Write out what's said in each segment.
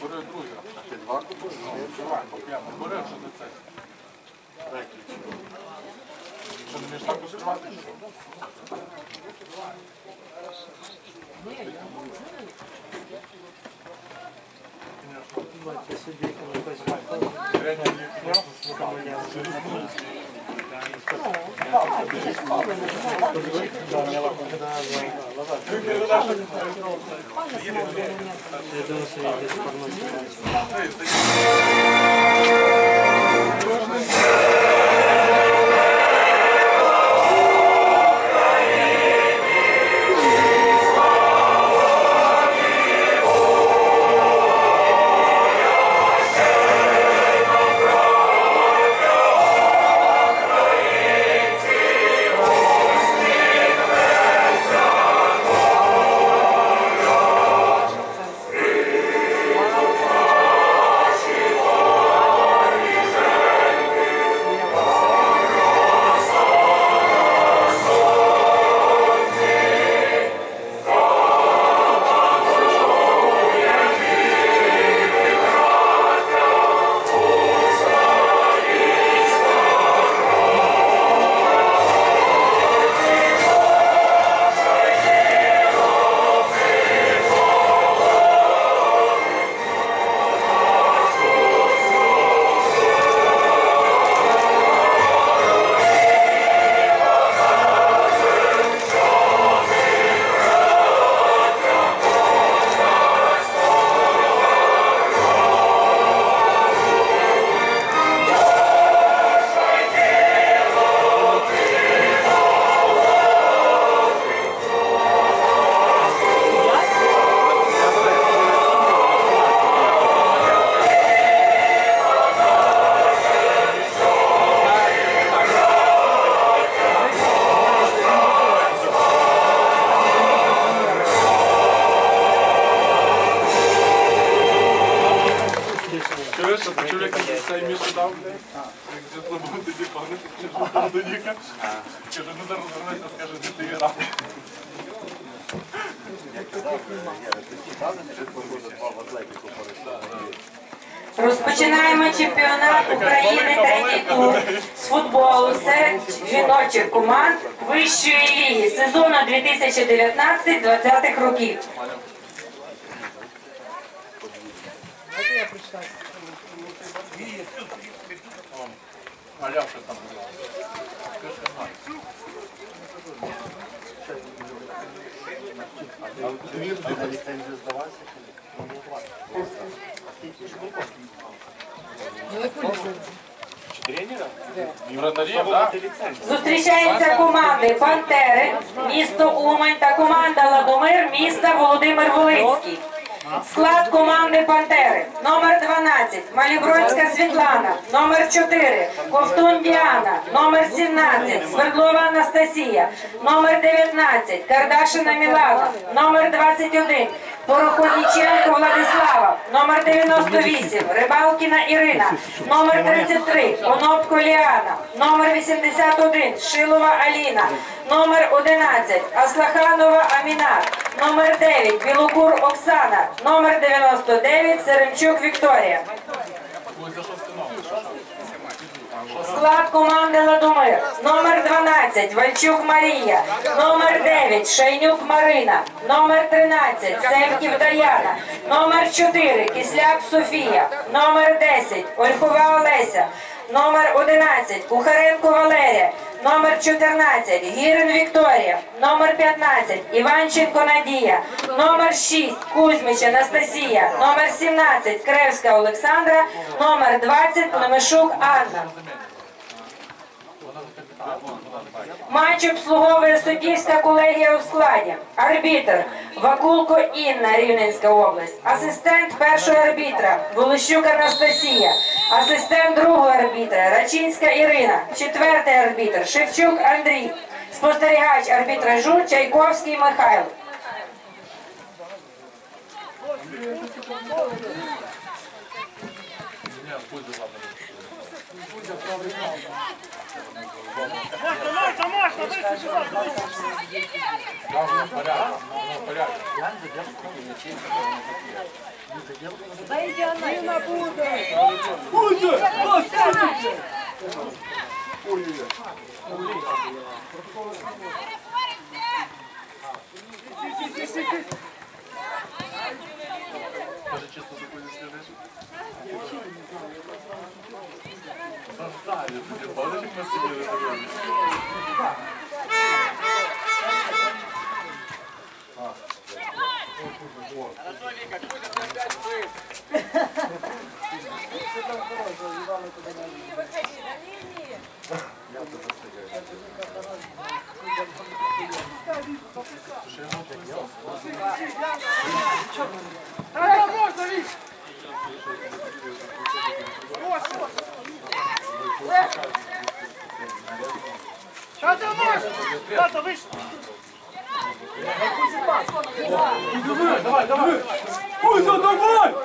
Бери друге. А ти два купуєш? Давай, покремо. Бери, що ти це. Дай ключі. Що, не вмієш так розкривати? Розпочинаємо чемпіонат України третій тур з футболу серед жіночих команд вищої ліги сезону 2019-2020 років. Зустрічаються команди «Пантери», місто Умань та команда «Ладомир», міста Володимир-Волинський. Склад команди «Пантери». Номер 12 – Малібродська Світлана. Номер 4 – Ковтун Діана. Номер 17 – Свердлова Анастасія. Номер 19 – Кардашина Мілана. Номер 21 – Пороходніченко Владислава. Номер 98 – Рибалкіна Ірина. Номер 33 – Онопко Ліана. Номер 81 – Шилова Аліна. Номер 11 – Аслаханова Амінат. Номер 9 – Білокур Оксана. Номер 99 – Серемчук Вікторія. Склад команди «Ладомир». Номер 12 – Вальчук Марія. Номер 9 – Шайнюк Марина. Номер 13 – Семків Даяна. Номер 4 – Кисляк Софія. Номер 10 – Ольхова Олеся. Номер 11 – Кухаренко Валерія. Номер 14 – Гірин Вікторія. Номер 15 – Іванченко Надія. Номер 6 – Кузьмич Анастасія. Номер 17 – Кревська Олександра. Номер 20 – Немешук Анна. Матч обслуговує суддівська колегія у складі. Арбітр – Вакулко Інна, Рівненська область. Асистент першого арбітра – Волощук Анастасія. Асистент другого арбітра – Рачинська Ірина. Четвертий арбітр – Шевчук Андрій. Спостерігач арбітражу – Чайковський Михайло. Можно, вийти сюди. Тоже чисто за куди слідиш? Санталі, ти бачиш, як ми сиділи дивились? Що ти можеш? Тато, вийшли! Давай, давай! Кузя, давай!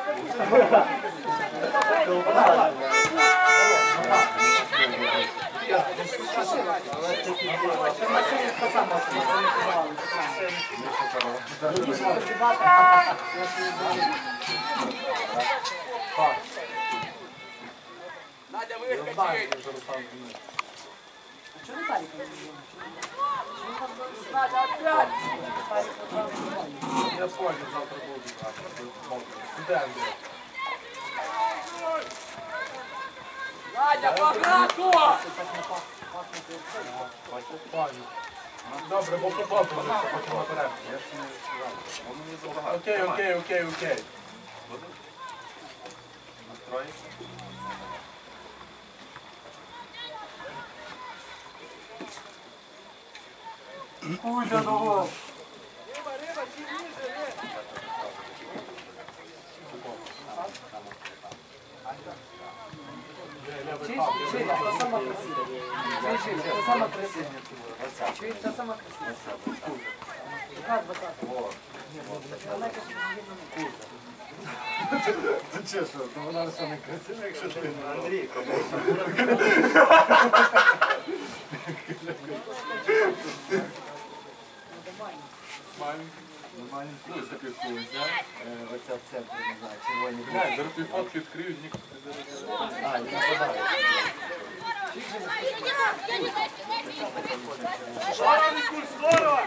Надя, выскочи! Надя, опять! Я понял, завтра буду. Куда, Андрей? Надя, багато! Добре, бо попав вже, потім наперед. Окей, окей, окей, окей. Кузя, давай. Ти чесно, то вона все не красива, якщо ти не Андрій. Маленький. Ось такий Кузя. Оця в центрі, не знаю, червоні. Глянь, зараз тобі фотки відкрию, ніхто не зараз. А, не подає. Здорово!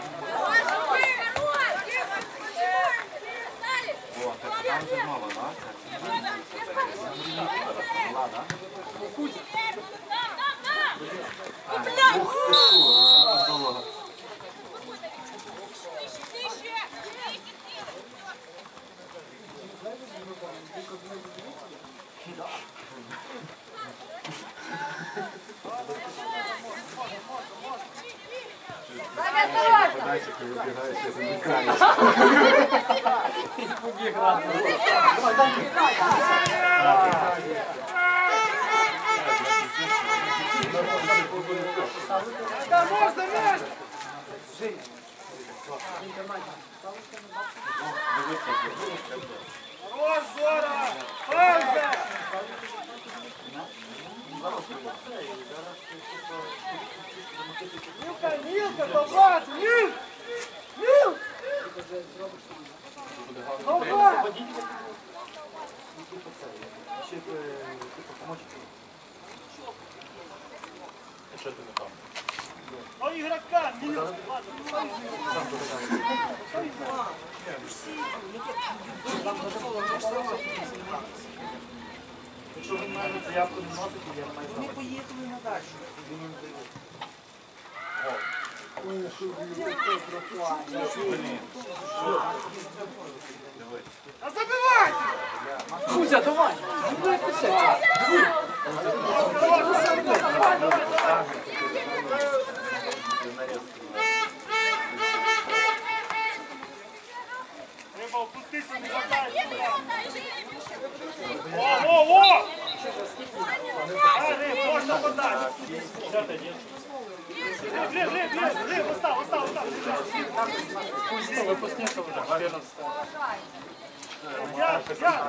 О, так там же знову, да? Ладно. Ух ти що, здорово. Подайся, ти вибігаєш, я замикаю. Да можна, можна! Хорош, здорово! Пауза! Мілка, Мілка, побрат! Міл! Міл! Побрат! Що ти не там? О, ігрока! Міл! Якщо ви маєте заявку не носите, я не маю права. Ми поїхали на дачу. А забивайте! Кузя, давай! Треба опуститися, не хватає. О! Риб, можна подати. Риб, остав. Випускниця вже, 14. Я,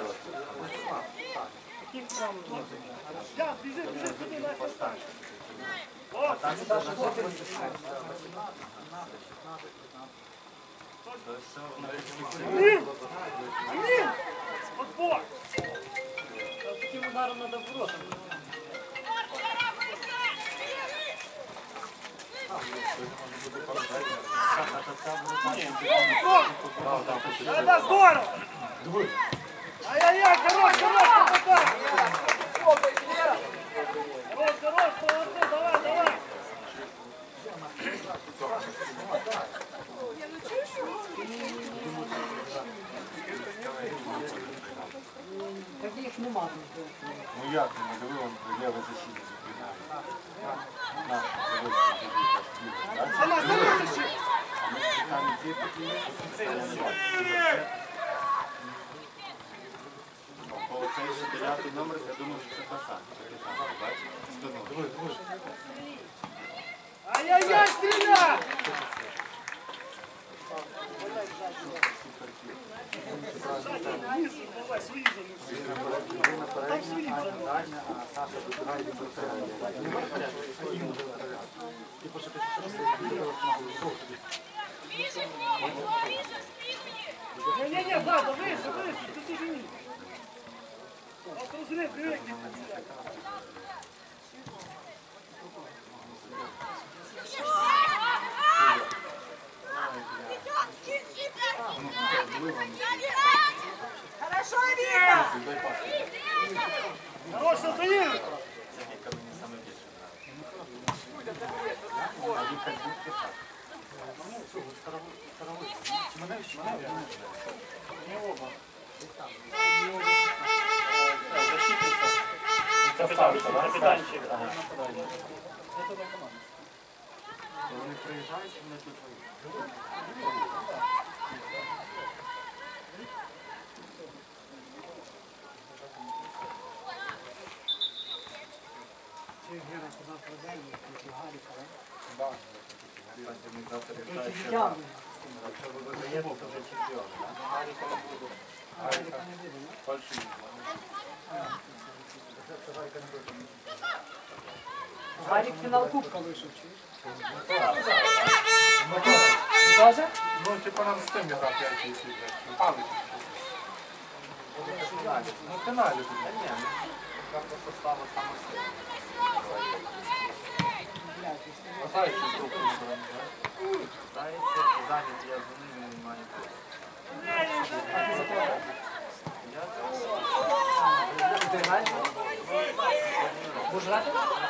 біжи, сюди, Настя. О, Амін! Отбор! Таким ударом надо в рот. Да, здорово! Ай-яй-яй, хорош, попадай! Хорош, молодцы, давай! Так їх нема. Ну як не диви, он лівий защитник закидає. На, дивись, Сама тащи! самі ці такі. Оцей же 9 номер, я думаю, що це пасан. Бачиш? Диви. Ай-яй-яй, стреляй! Давай, свои занеси. Там свои занеси. Не-не-не, Влада, выше, ты тяжелее. Вот разрыв, привыкни. Хорошо, Віка! Хорош, Антонина! Капітанчик. Вони приїжджають, вони тут якщо ви видаєте, то вже чемпіон. Гаріка фальшиві. Гарік фінал кубка вийшов, чуєш? Каже? Ну, типа нам з тим грати, як і світло. Павлик. Ну, в фіналі тут. Ні, там просто слава саме сила. Знаєш, що трубку не беремо, так? Здається, зайняті, я за ними не маю. Ти граєш? Будеш грати?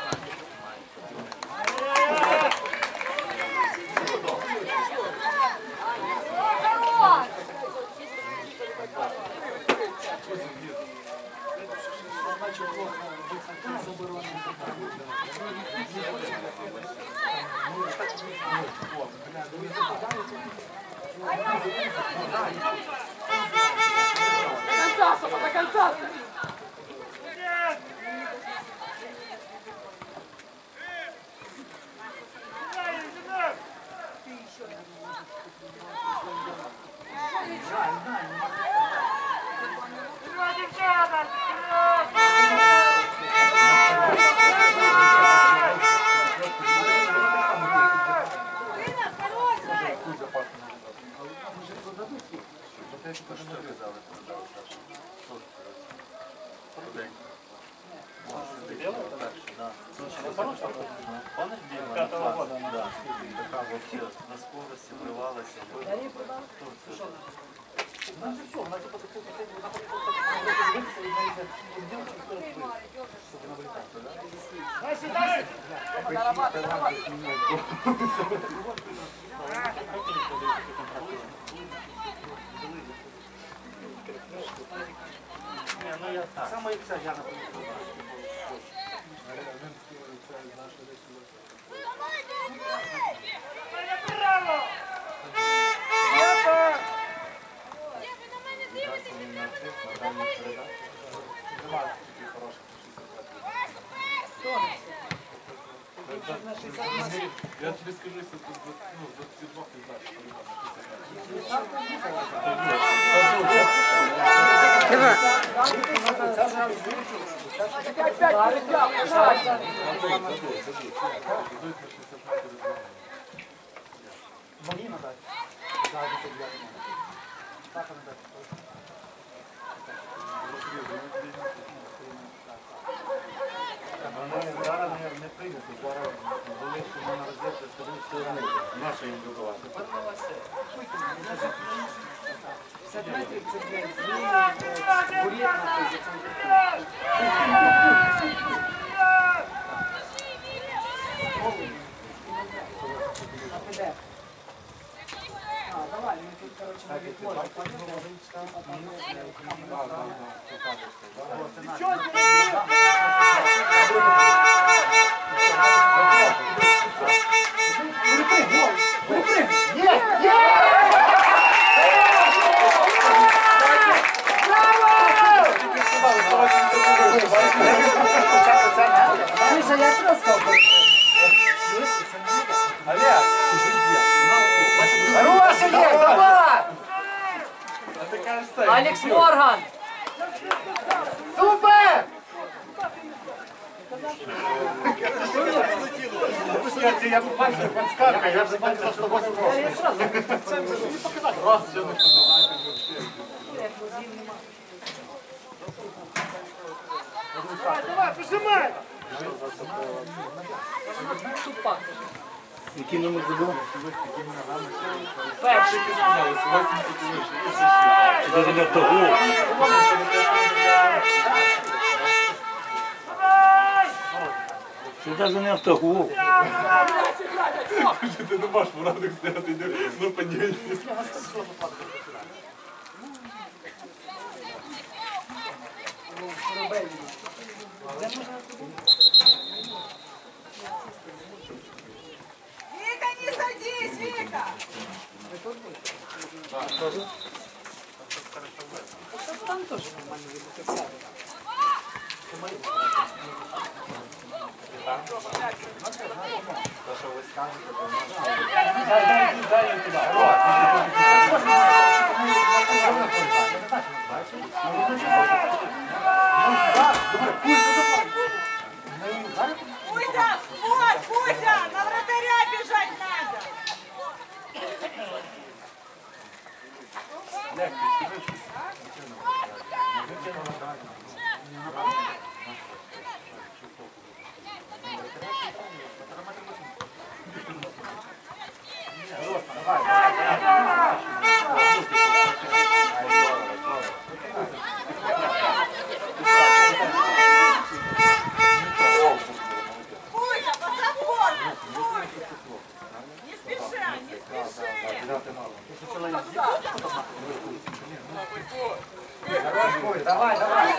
До конца! Пятого года, да. Такая вообще на скорости врывалась. У нас же все, у нас же по такому последнему Саме це я Я тобі скажу, що з 22 ти знаєш, Марина, так. Зараз не прийдуть, зараз були, що ми на розетку, що вони наша їм будувати. 50 метрів це для зміни бур'єт на той центрі. Давай, ми тут, коротше, не відложимо. Алекс Морган! Супер! Я бачив, підскакує, я вже бачив, що 8 років. Раз, ще не Давай, прижимай! Який номер забув? Перший. Даже не того. Це навіть не автогол. Ти не можеш в радах стояти, ну поділі. Вика, не садись, Вика! Там теж нормально відбувається. Кузя, вот, Кузя, на вратаря бежать надо! Кузя, посапорь! Не спеши, не спеши! Давай, давай.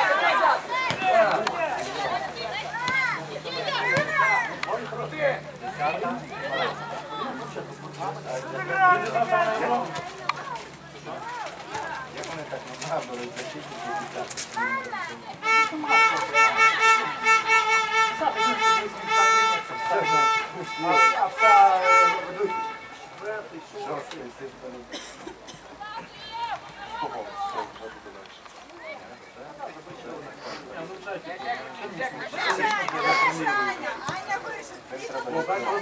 Аня вышла!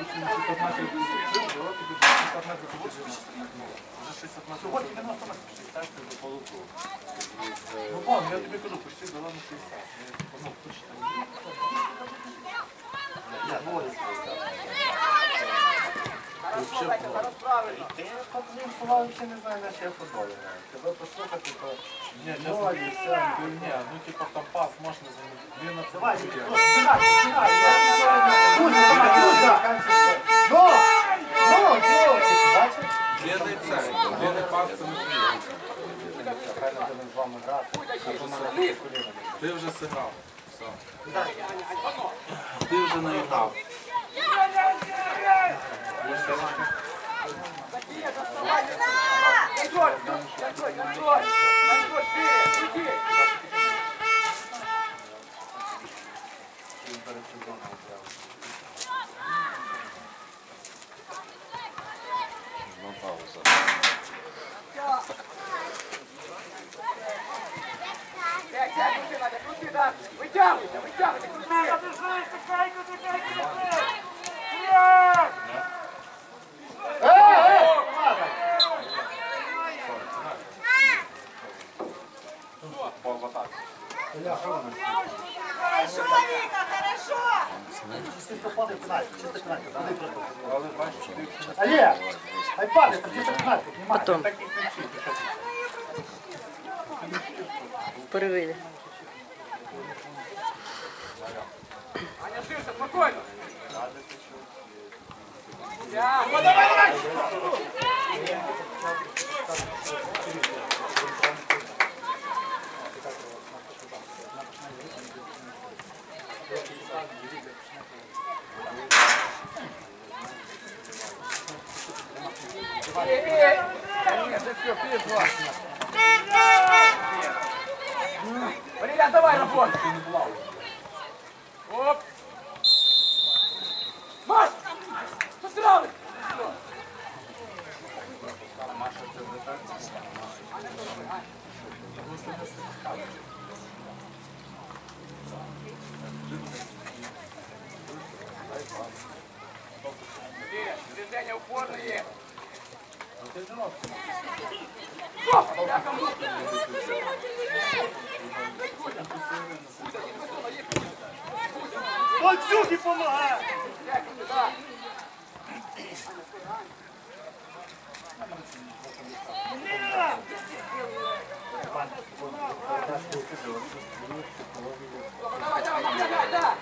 Сьогодні 90 метрів 60 до полуку. Ну, вон, я тобі кажу, почти дала на 60. Ну, точно. Я говорю, 60. Ти футбол ще не знаю, на що я футбол граю. Тебе послухати, то... Ні, ну типа там пас можна замінити. Давай, Длинний цей, длинний пас це не сміє. Правильно будемо з вами грати. Ти вже зіграв. Все. Ти вже наіграв. Вытягивайте, вытягивайте, крути! Хорошо, Вика, хорошо. Але бачиш, ти якщо не Олег, ай падай, чисто пенальти, Потом, так і кричиш, що в перериві. Аня, ширся, спокійно. Валерия, давай работай. Оп. Маш! Пострали! Движение упорное. Максюхи помагає! Давай, да!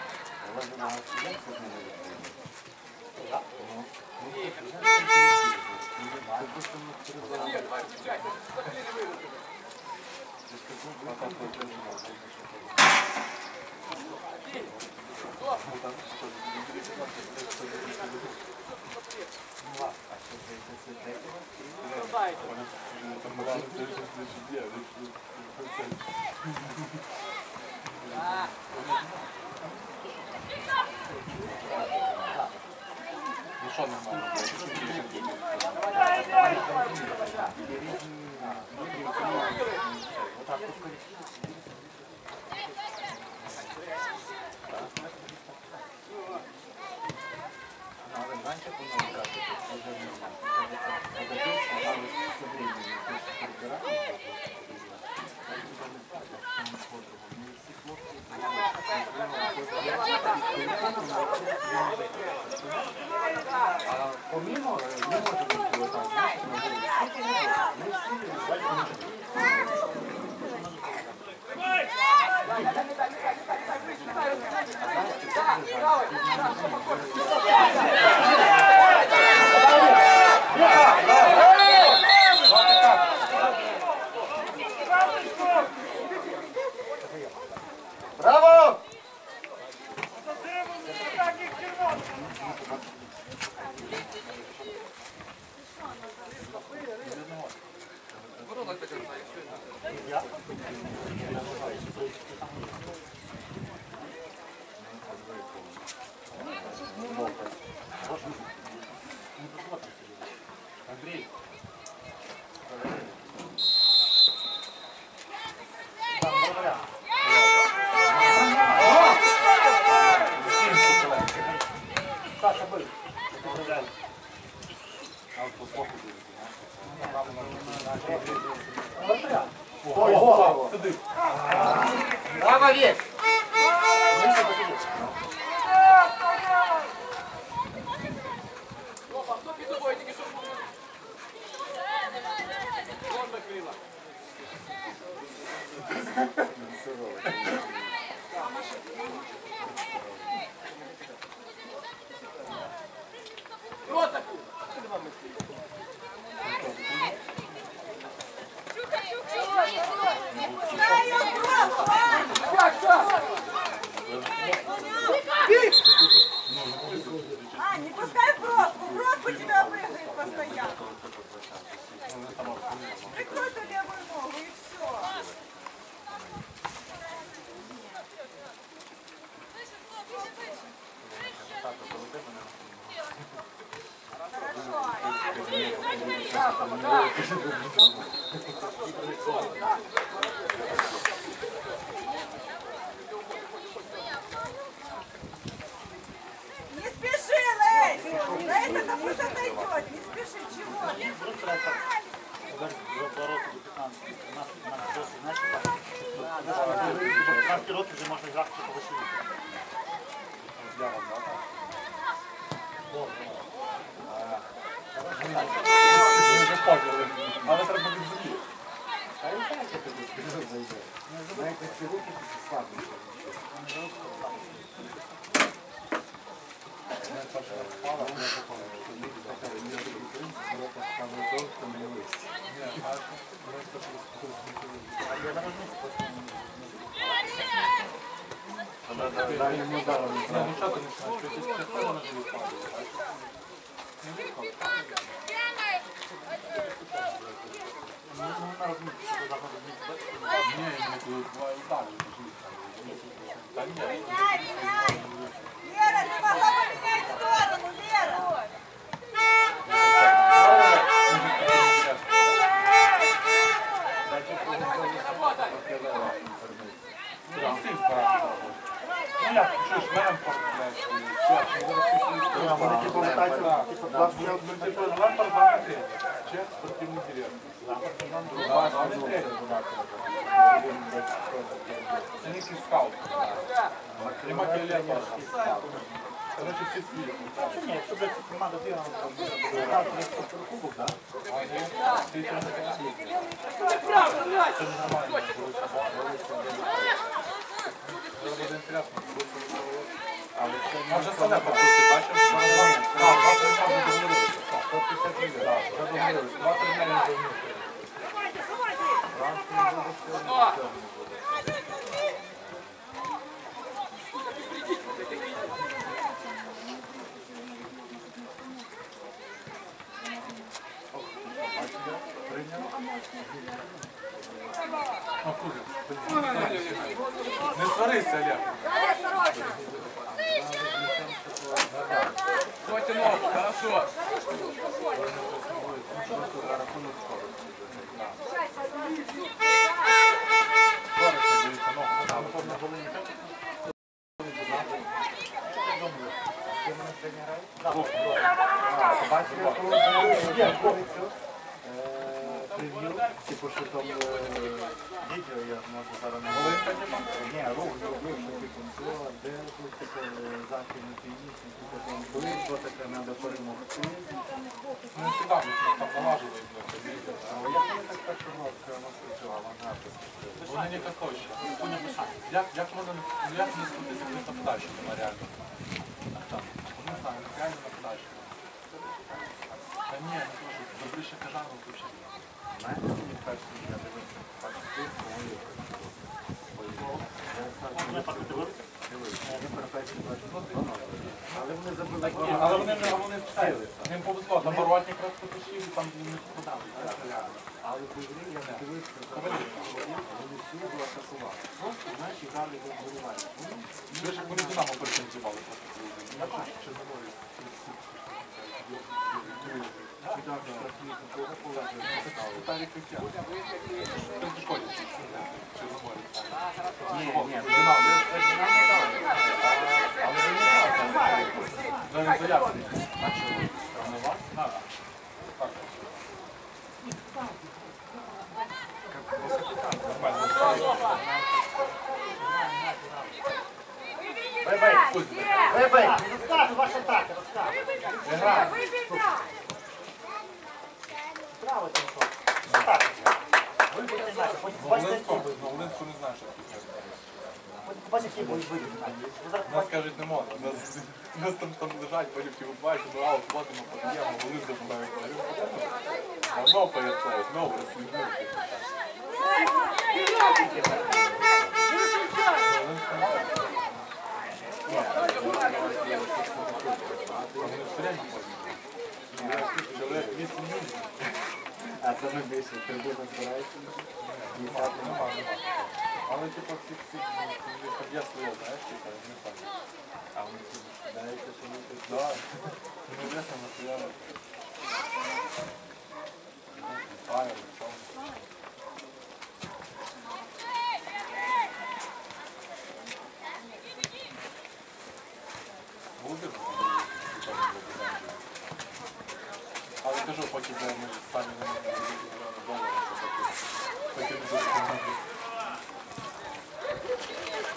ну що нормально? Помимо, не може бути отак, знаєш, ми Браво! Андрій. Саша, бий. Ого! Сюди. Браво, Вік! Опа, хто під тобою тільки що? Вон накрила. Ротаку! Дай ее в броску, а! Как? А, не пускай в броску. В броску тебя прыгает постоянно. Прикрой ту левую ногу и все. Не спеши, Лейс! Лейс, это пусть отойдет. Не спеши, чего? До оборота до 15. У нас досить, значить, 15 років вже можна грати по вишиві. Ми вже поняли. Але треба від землі. А і так, я тобі скажу, зайде. Знаєте, ці руки слабі. Дай йому зараз. Ну що ти починаєш? Щось підходить на живі впаде. Ні, не буває ударів. Та ні. Меняй, меняй! Лера, ты могла поменять сторону, Лера! Ну як, чуєш, Лемпорт, блядь, Вони типу летаються, типу 20 Лемпорт 23, чех, спортивний директор. Це не скаут. І Макеле теж. Короче, всі світ. Ні, якщо б команда зіграла, то кубок, так? Ти чого не кажеш? Це не нормально. Це буде інтересно. Може Сале пропустить, бачиш? Так, 2-3 дня ми договорилися. 150 мільйонів. Так, вже договорилися. 2-3 дня я договорився. Не сварися, Олег. Потянул, хорошо. Бачите, коли є прев'ю, типу, що там відео, я можу зараз не говорити. Ні, рух зробив, що типу, все, де тут таке західний північний, типу, там близько таке, треба перемогти. Ну, не всегда будуть там налаживать. Але як вони так першого року працювали, авангарди? Вони не катоші. Як вони не скрутися на нападальщиками реально? Не знаю, реально нападальщиками. Та ні, не кажу, добріше кажану взагалі. Знаєте, мені перший, я дивився, перший тип, але вони забили. Але вони вчилися. Їм повезло, там воротник раз потушив і там не попадали. Але в ігрі я не дивився, вони всі були атакувати. Просто, знаєш, грали до вболівання. Ви ж як вони Динамо перетанцювали просто. Віталій Кокян. Ти в школі вчився, да? Чи в морі? Ні, Динамо. Але ви не знаєте. Ви не заявили. А чого? Там у вас? Так. Так. Бей-бей! Пусть буде. Бей-бей! Розкажу, ваша атака, розкажу. Грай. Право, там що? Так. Ви будете знати, потім побачите, які будуть. Волинську не знаю, що таке. Потім побачите, які будуть вийти. Ви зараз Нас кажуть, не можна. Нас там лежать, потім ті бачать, ну аут, платимо, подаємо, вони забувають. Давно пояцають, знову розслідують. Вони все время ходять. Чоловік 8 місяців. а це ми більше трибуна збирається. Нема. Але типу всі є своє, знаєш, типу, не так. А вони збираються, що ми тут. Да. Ну, ясно, матеріали. Фаєр, все. Буде? Але кажу, поки ми самі не можемо $1 мільйона, то поки не буде.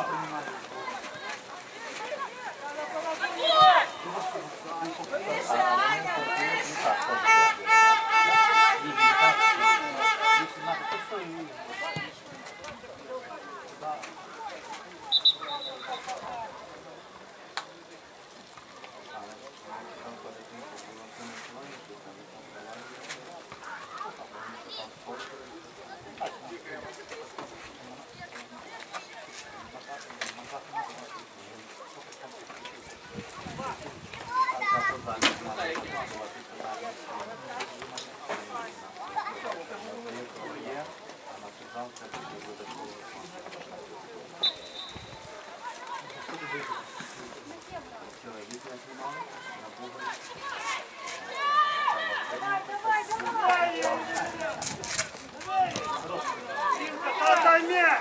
Отдай мяч!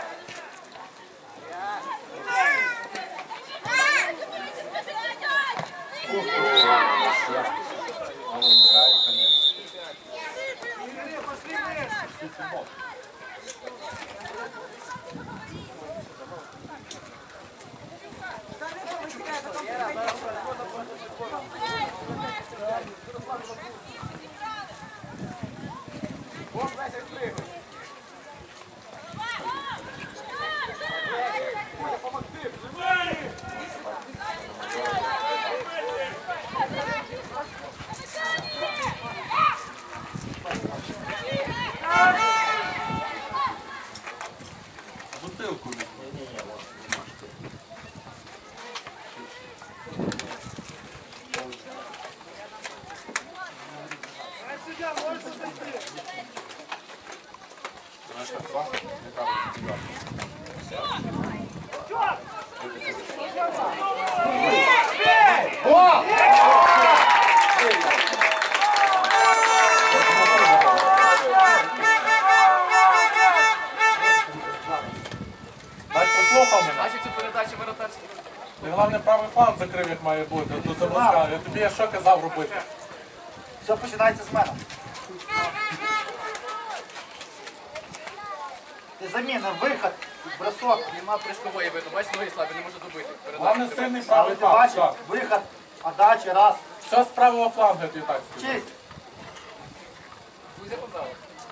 Бутилку. Судья, можешь зайти? Бач, послухав мене. Бачиш цю передачу воротарську? Ти, головне, правий фланг закрив, як має бути. Тут замаскав. Я тобі що казав робити? Все починається з мене. Ти заміна, виход, бросок. Нема прыжкової видно. Бачиш, ноги слабі, не може добити. Головне, сильний Але правий ти фланг. бачиш, Так. виход, отдача, раз. Все з правого флангу, я тобі так скажу. Честь. Кузя поправив.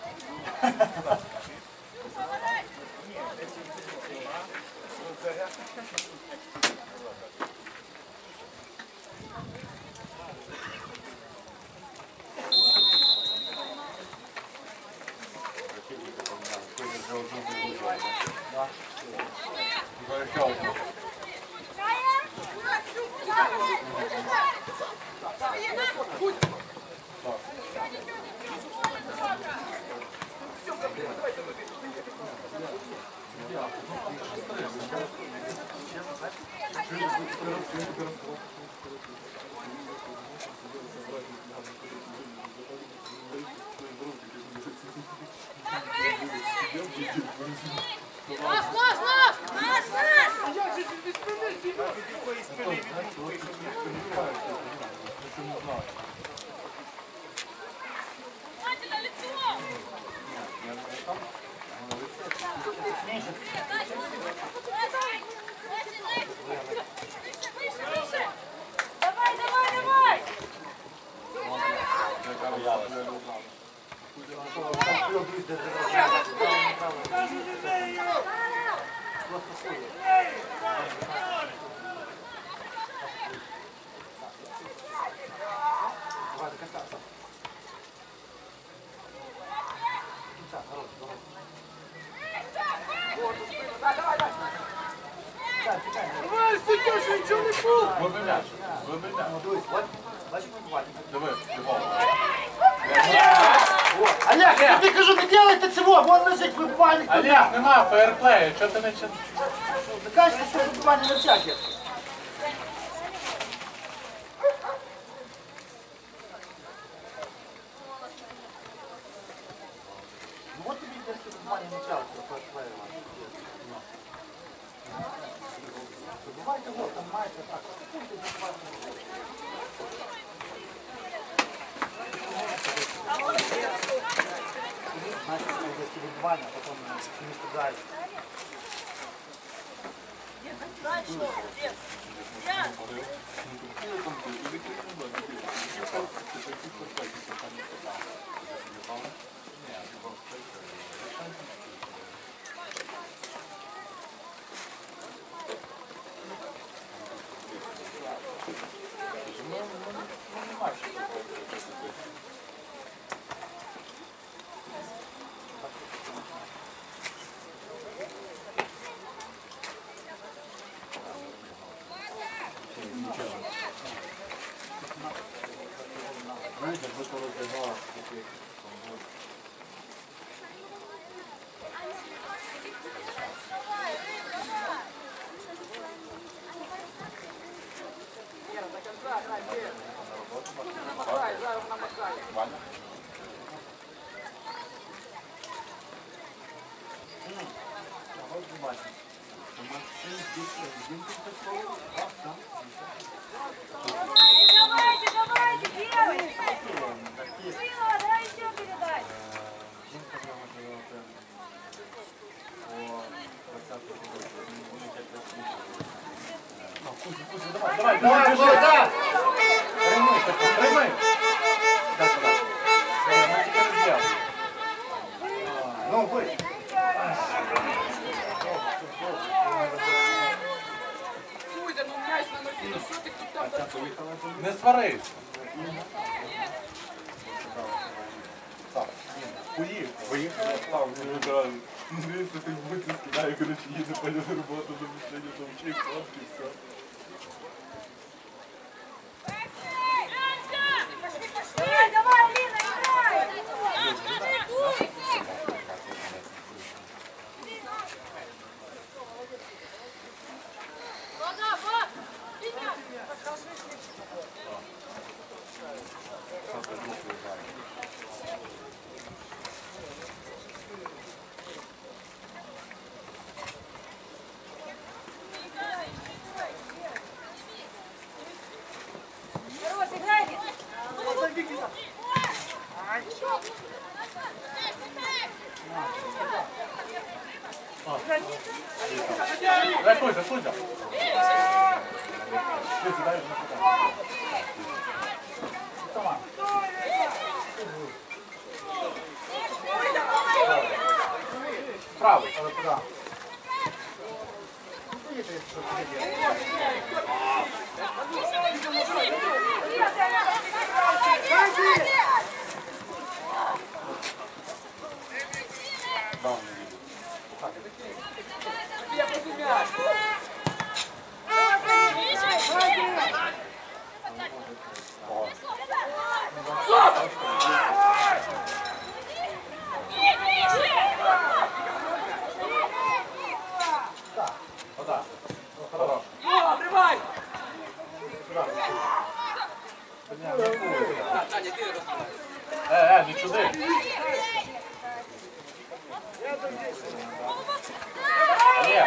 Давай, давай, давай! Давай, судья, що нічого не було! Вибий м'яч. Вибий м'яч. Дивись, от, бачиш, буває. Диви, його. Олег, я тобі кажу, не делайте цього, вон лежить вибивальник. Олег, нема фейерплею, чого ти не чи... Заканчивай все вибивання на чаті. Ну от тобі йде вибивання на чаті, вибивайте вот, там маєте так. Значит, если выбивание, потом не страдает. Знаєте, ви коли зіграли таких Давайте, давайте, девочки! Сына, дай еще передать! жінка заводила Давай, давай, давай! Прийми! Дай сюди. Ми тільки не зробимо. Ну, ви! Кузя, ну м'яч на носі, що ти тут там? Не сварись. Поїхали, став, не одразу. Дивіться, ти в бутці скидає, коротше, їде по роботу, до мішені, там вчить, хлопці, все. Давай, давай, Алина, играй! Хорош, играйте! Дай, Кузя, Кузя. Кузя, дай на сюди. Правий. Але куди? Я просто м'яч. Отак. Хорош. О, тримай! Таня, ти розповідай. Не чуди. Є.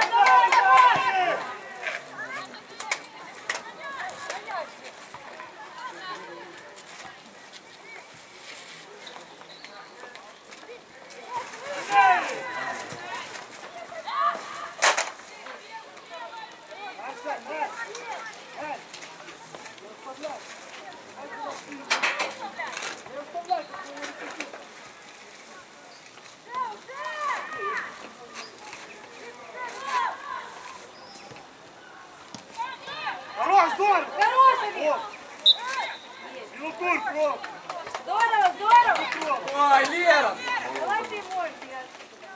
Хорош, здорово! Хорош, Алина! Білотур, кров! Здорово, здорово! Ой, Лера! Давай ты можешь, я...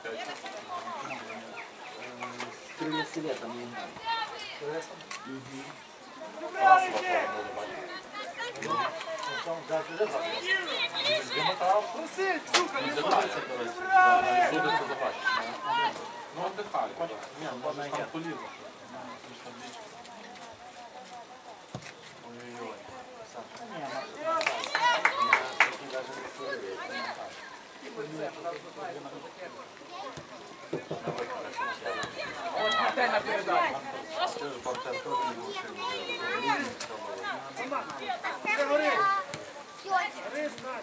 Проси, сука, не Забирається, коротше. Судиться за бачу. Ну, отдихай. Ні, може там полізно. Ой-ой-ой. Антенна передача. Це гори! Гори, знай!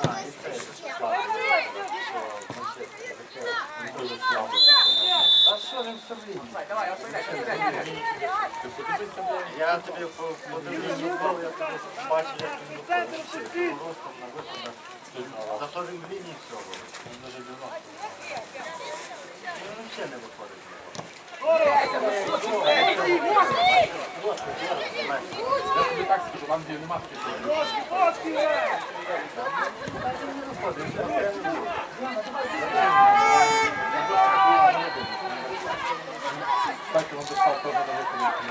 Дуже слабо. що він все время? Давай, оставляй. Я тобі подивлюсь, я тобі бачив, як він виходить. Ростом на виходах. Зато він в лінії всього. Він дуже давно. Він взагалі не виходить. Я тобі так скажу, вам де нема таких. Кстати, он писав теж на виході.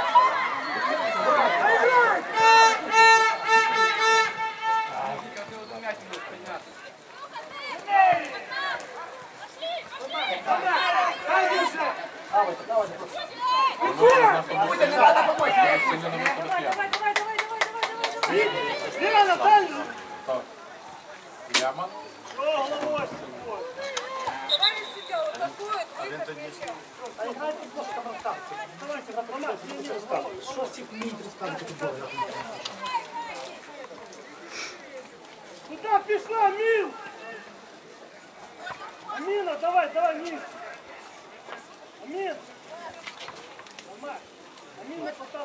Лена, дальше! Так. Яма. Що всіх вміють розказувати футбол? Куда пішла, Міл? Аміна, давай, Міл. Амін. Аміна, постав.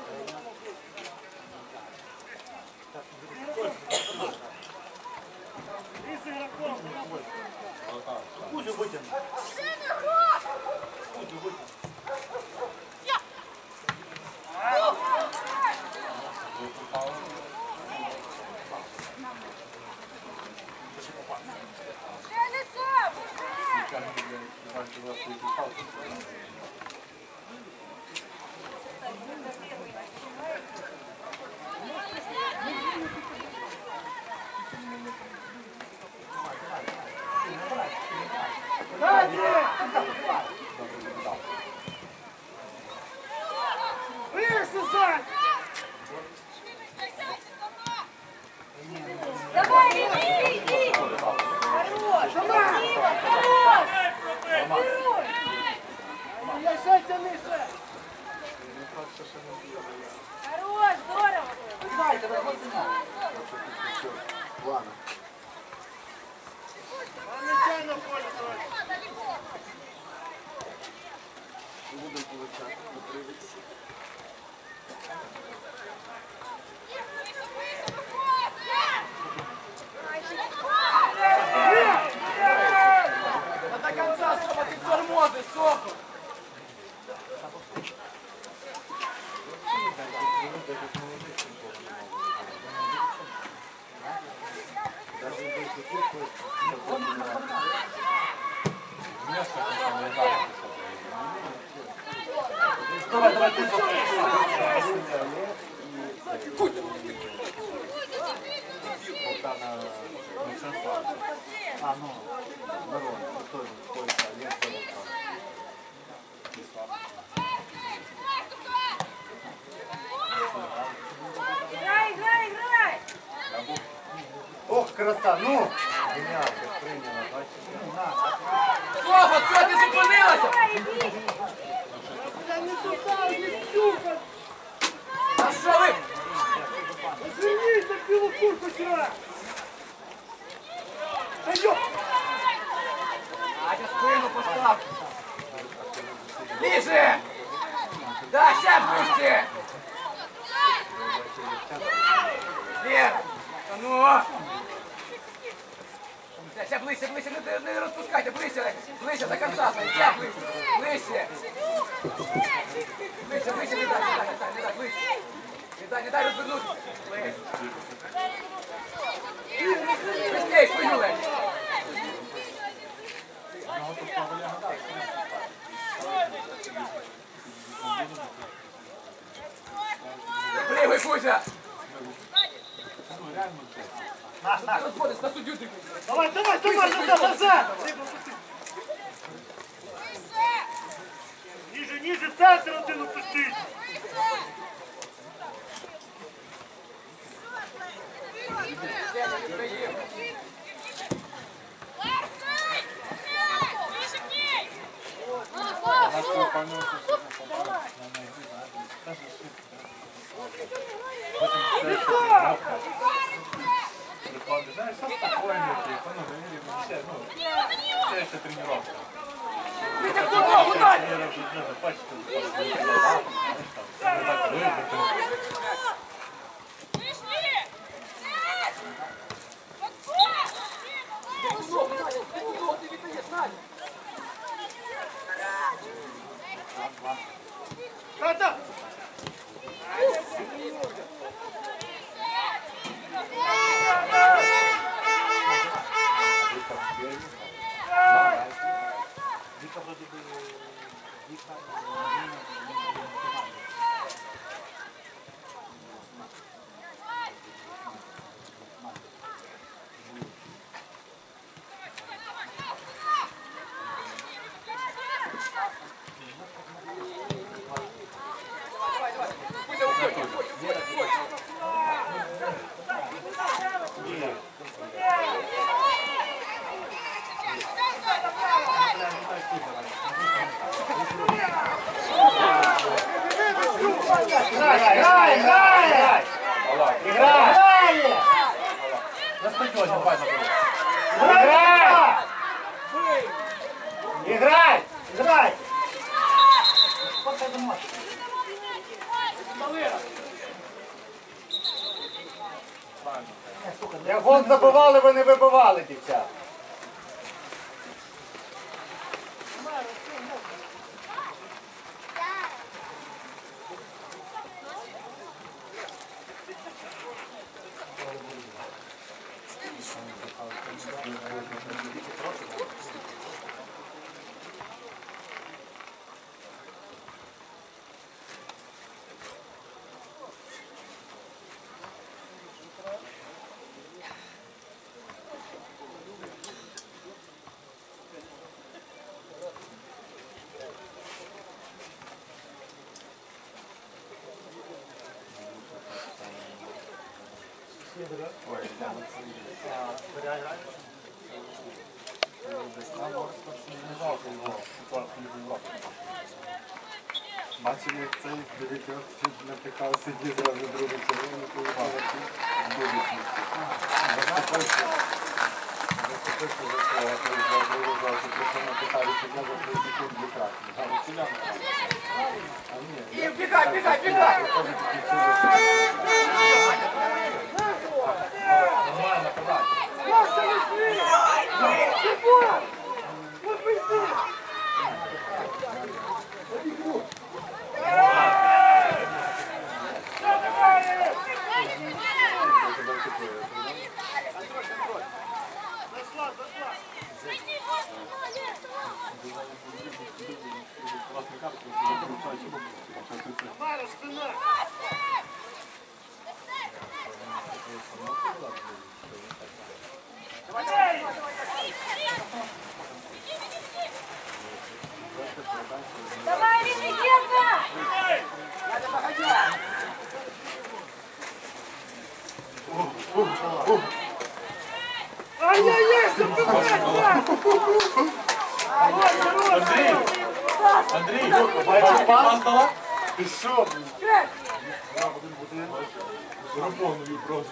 І з ігроком. Кузю витягни. Висусай! Давай, иди! Хорош! Хорош! Я ще тянися! Хорош, здорово! Ладно. А м'яча на полі, давай. Будемо получати. До конца, Сома, ты тормозы, Сома. Давай, ти А, ну, народ, кто ходит, Олег Заволков. Играй! Ох, краса, ну! Геніально, прийняла, бачите? Сома, что, ты зупинилася? Я не тупав, не стюка! А що ви? Извини, за білу курку вчора! Та йо! Адя, спину постав. Ближе! Да, ще ближче! Лера, а ну! Ще ближче, не розпускайте, ближче до конца, ще ближче! Ближче, не дай, ближче! Не дай розвернутися! Быстрей, свою легь! Пригай, Кузя! Ти розходиш, на суддю дивись! Давай, назад! Ниже, центр один опустить! Знаешь, что спокойно, ну, все, ну, следующая тренировка. Витя, хто ногу дай! Ногу ти віддаєш, Надя! Ката! На стадіоні, давай, Играй! Играй! Як гол забивали, ви не вибивали, дівчата. Бачили, як цей директор напихав сидів зразу другу червону, поливав. Дуже смішно. Заступився за слово, приїжджав, виїжджав, що просто напихали сидів за 3 секунди красний. Гарно, ціляно. А ні. І бігай, бігай, бігай! нормально, подати. Мара, спина! Давай, Венедикта! Ай-яй-яй, забивай! Андрій! Андрій! Бачиш пас дала? Ти що? Рапонові просто.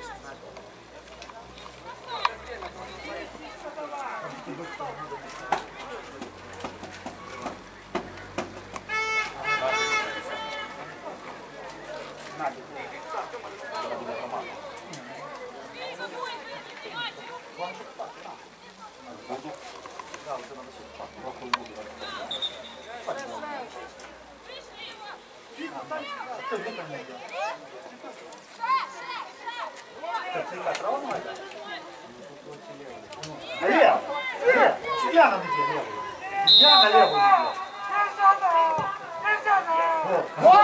Налево! Яна не б'є левою. Яна левою не б'є.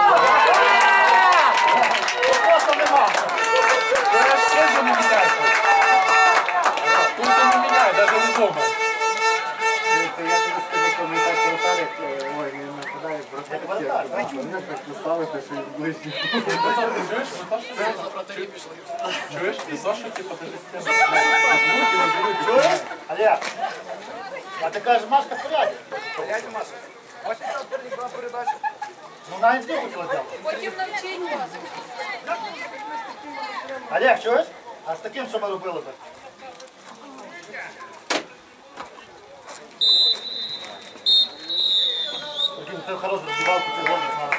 Просто нема. Ще не міняється. Тут не міняє, навіть не дома. Я тобі скажу, що ми так воротарик, ой, не нападає вратарик. Вони так поставити, що і ближні. Чуєш? І то, що типу ти ж Чуєш? Олег, а ти кажеш, Машка порядок? Глянь, Маша. Ось я вперед була передача. Ну, навіть не хотіла зробити. Потім навчить вас. Олег, чуєш? А з таким, що ми робили би? Таким, це хорошу роздівалку, це головне знала.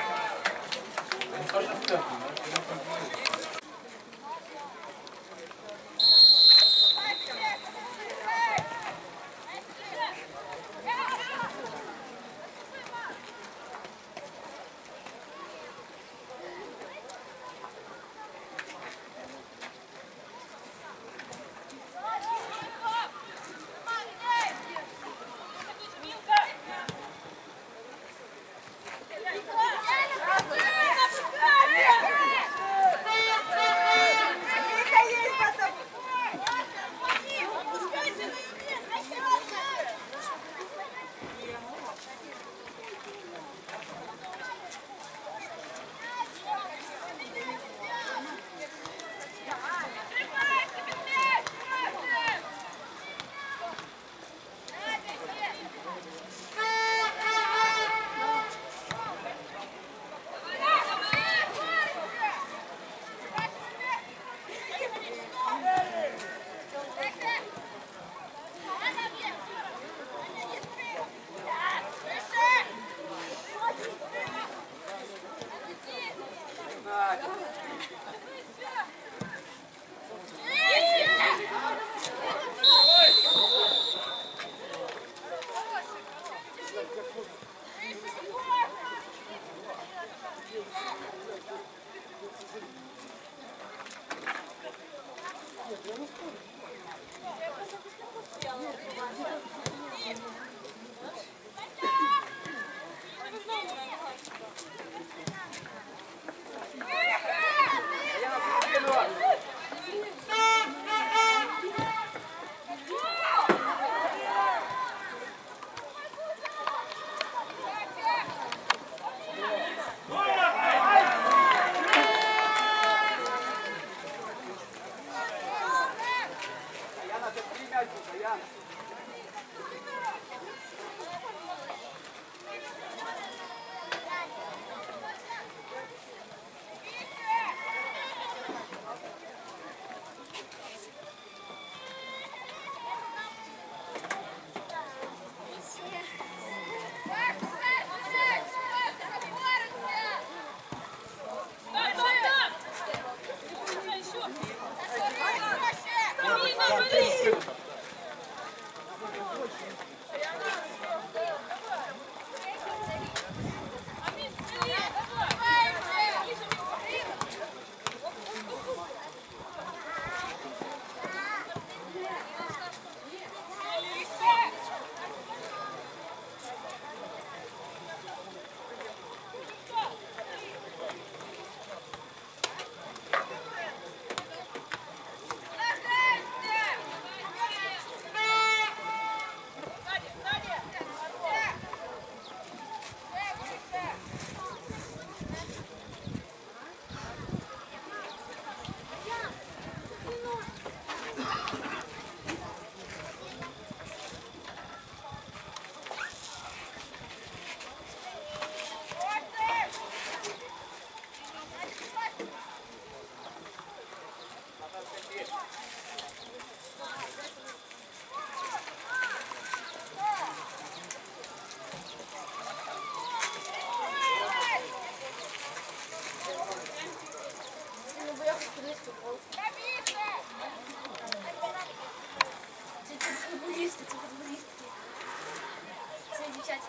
Це футболісти, це футболістки. Це дівчата.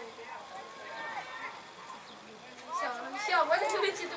Все, можна вивчити.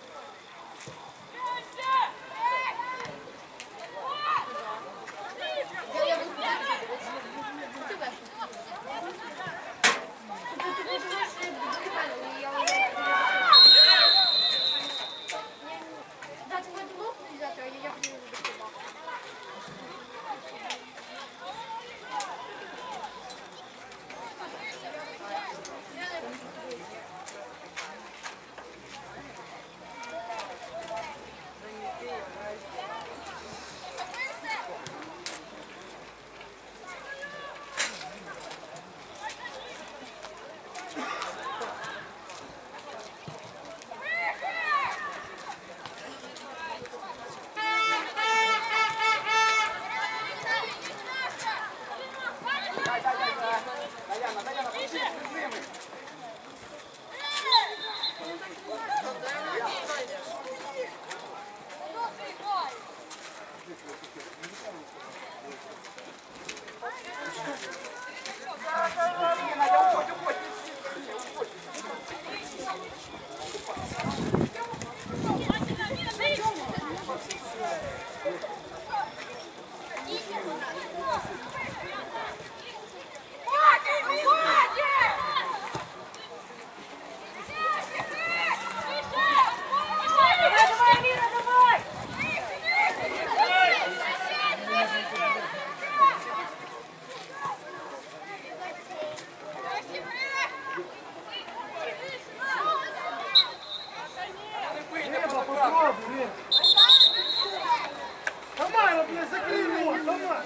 Тамара, блядь, закрий рот, Тамара.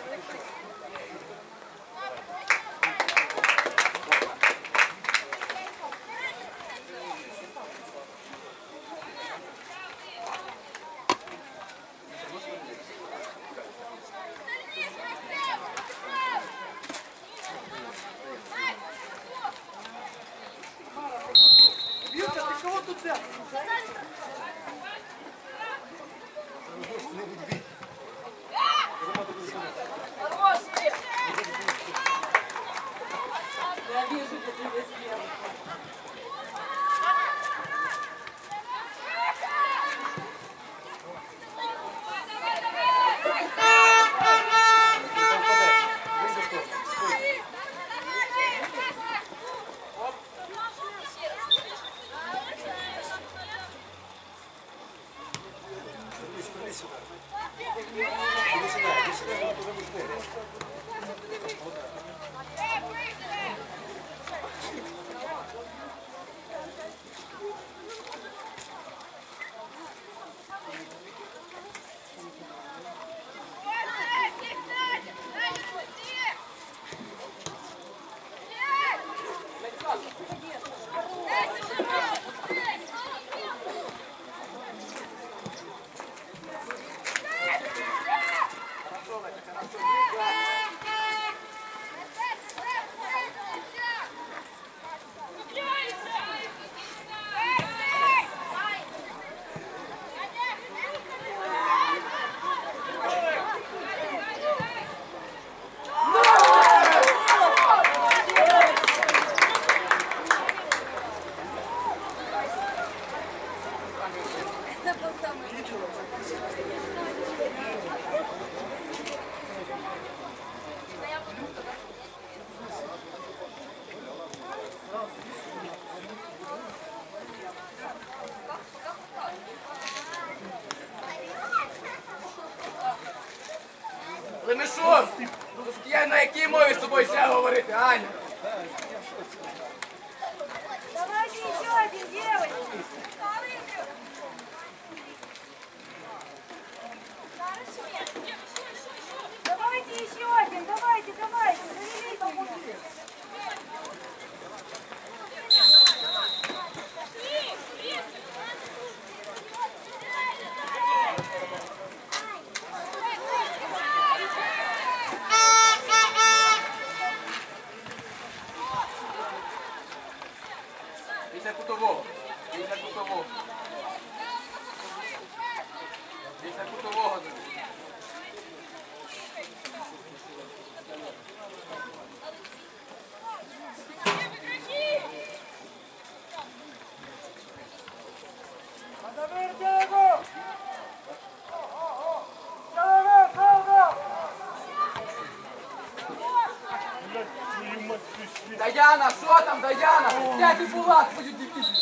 Вилка, ты кого тут взял? Я вижу, что ты не съел. Лемешов, я на якій мові з тобою ще говорити, Аня? Давайте еще один, девочки. Давайте еще один, давайте, завели помогите. Проклятий булат, твою дивізію.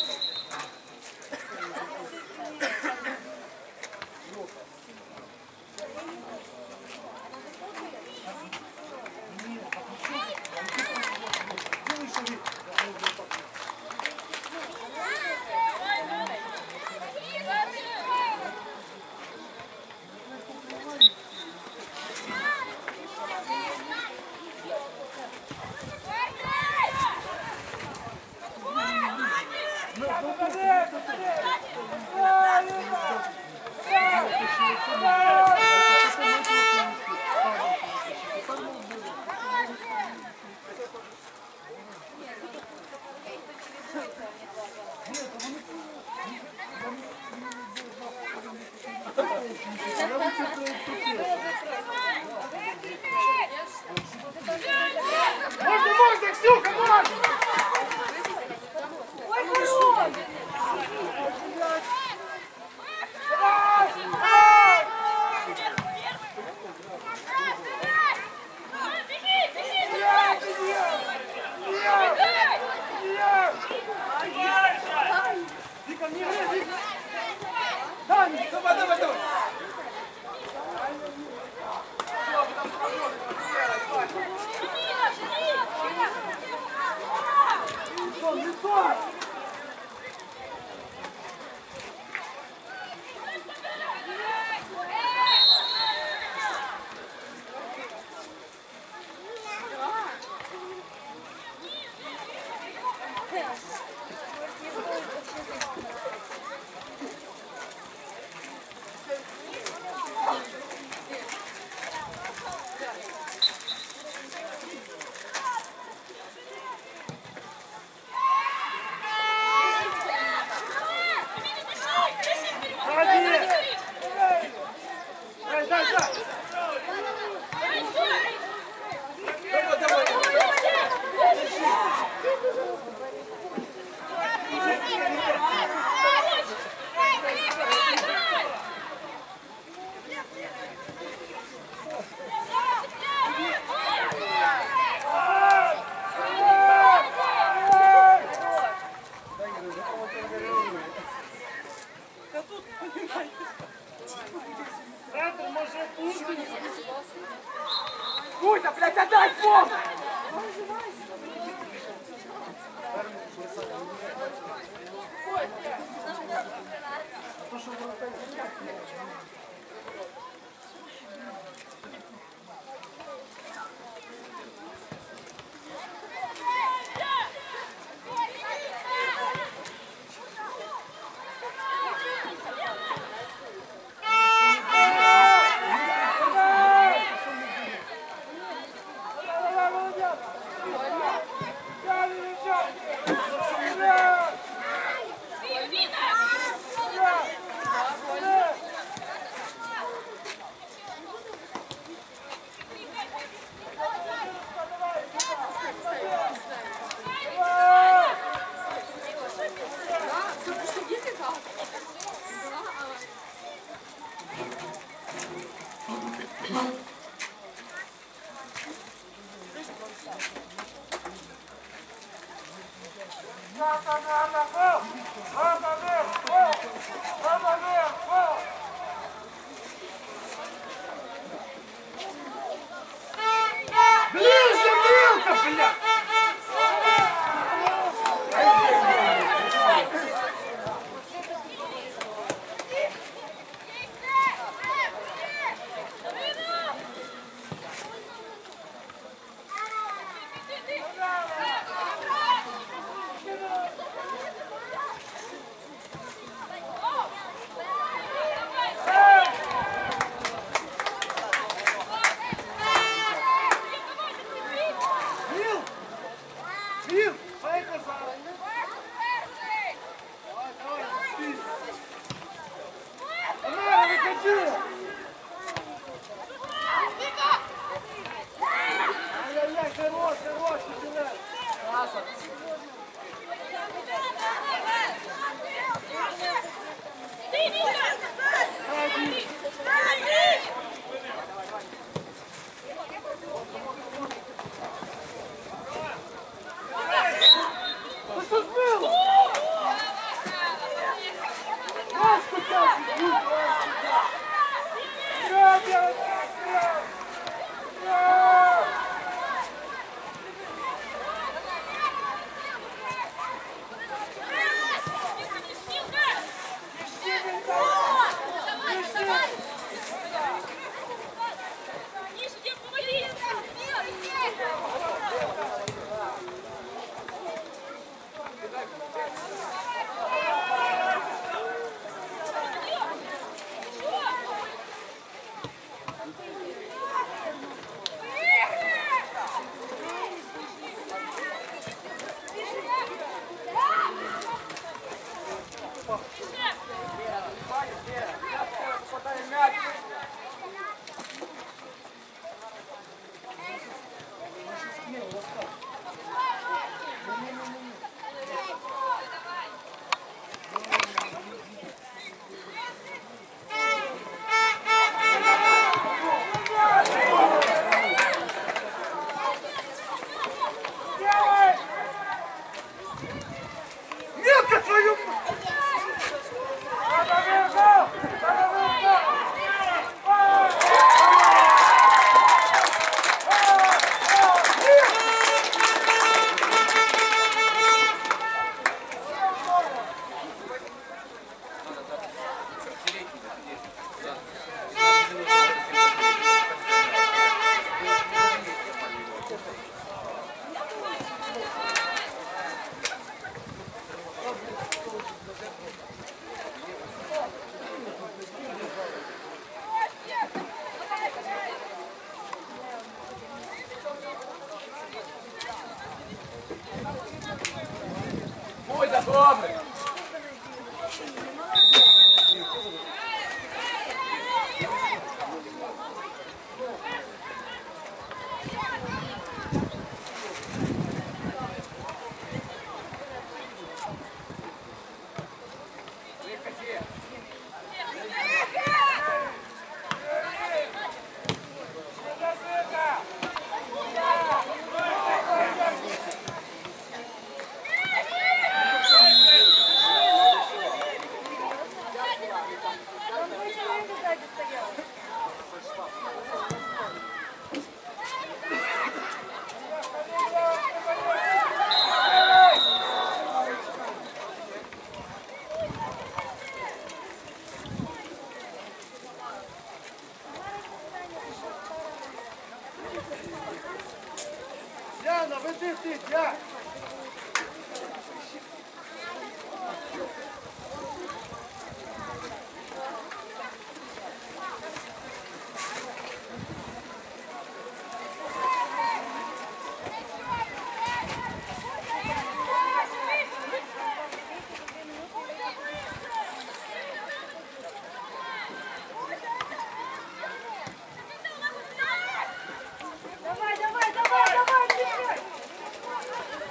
Можна, Ксюха, можна! Ой, хорош! Віка, не гри, Давай, давай, давай. лицо! Кузя, блядь, отдай фон! Ближе, Милка, блядь! Мил! Мил! Ай, красава! Давай, давай, спи! Тамара, выходи! Ай-яй-яй, хорош, хорош, начинай! Саша! Ну что ж Добре. Яна, веди ти, Яна! Давай, давай, давай, давай, бежи!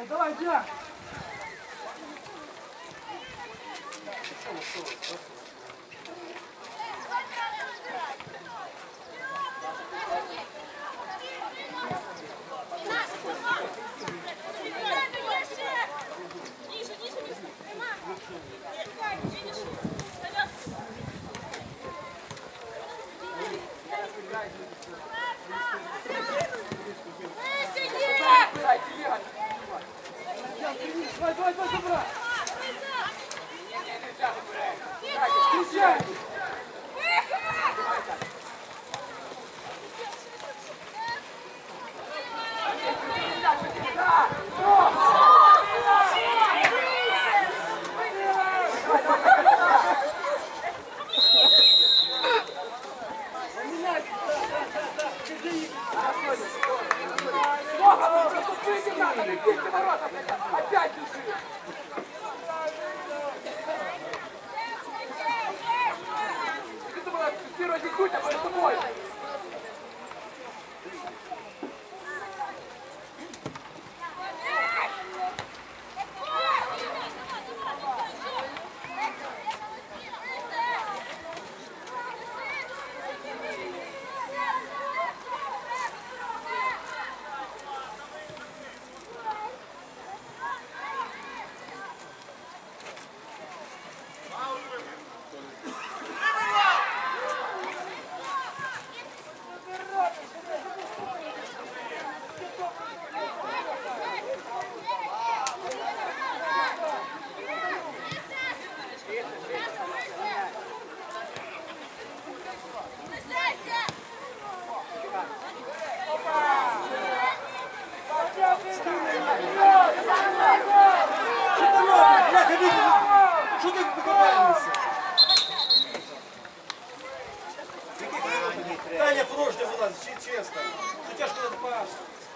Давай, Дя! Давай, давай, давай, забрать! Встречай! Опять души! Это было первое дикуть, а перед тобой! Що ти покопаєшся? Таня, порожня вилазить, чесно. Це тяжко не допас.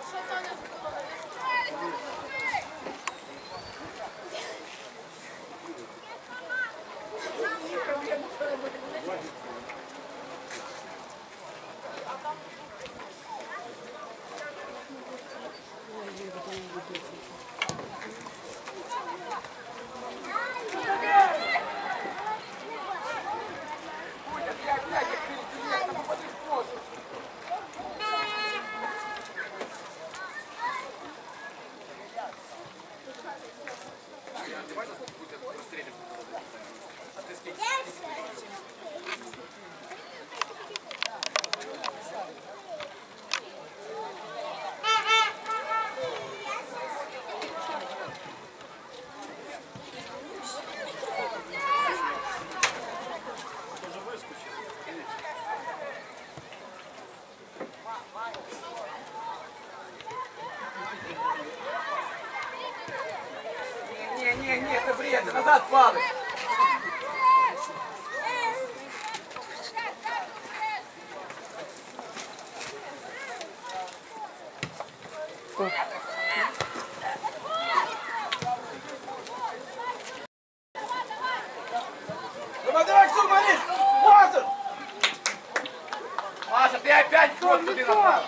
Не, это бред, ты назад падай! Давай, давай, Ксюк, Борис! Мазер! Маша, ты опять ход туда направил!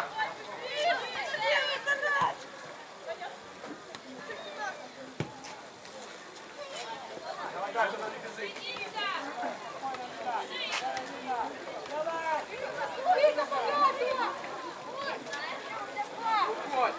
Давай дальше, на бежи! Вот.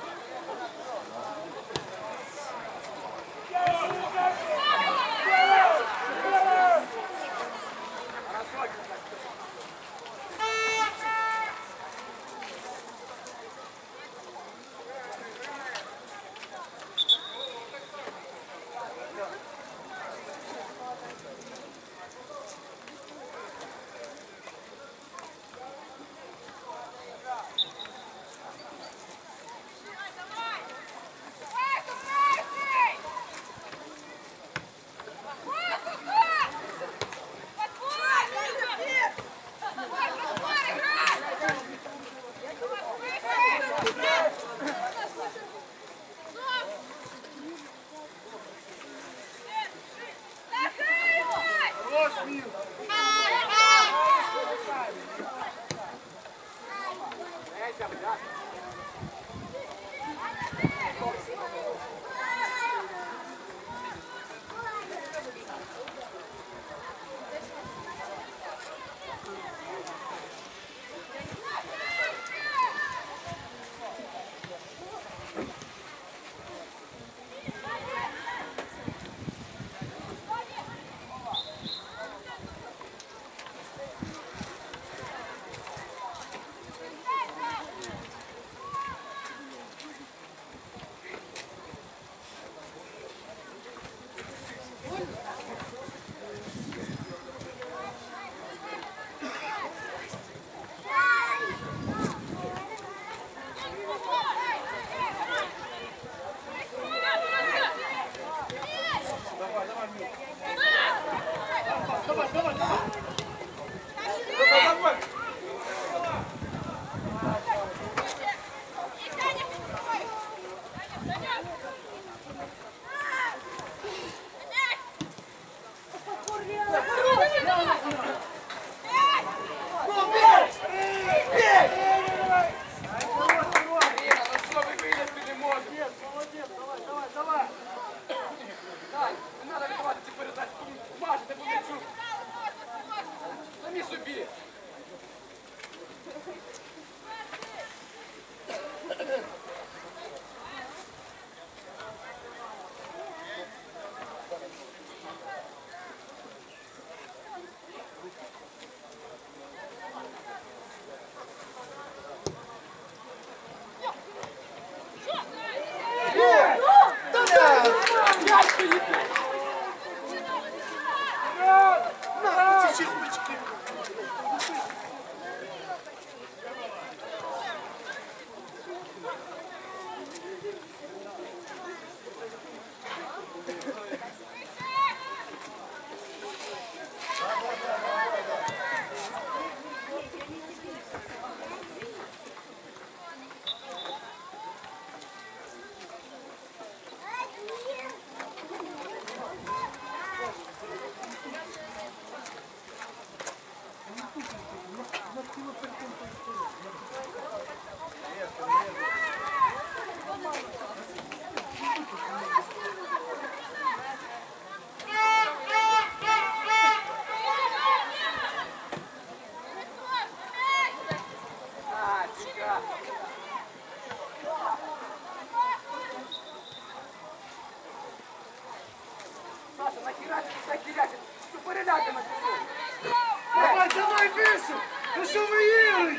Саша, нахера ти так ділячиш? Що передати на тебе? Давай, давай, вишу! Ну що ви їли?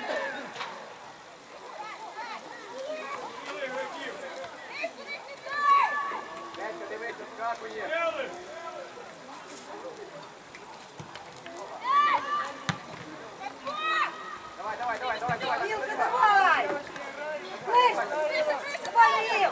Дядька, дивися, скакує. Давай, давай, давай, давай, давай. Вилка, давай! Ближче! Валів!